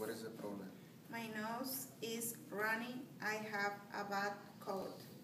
What is the problem? My nose is running. I have a bad cold.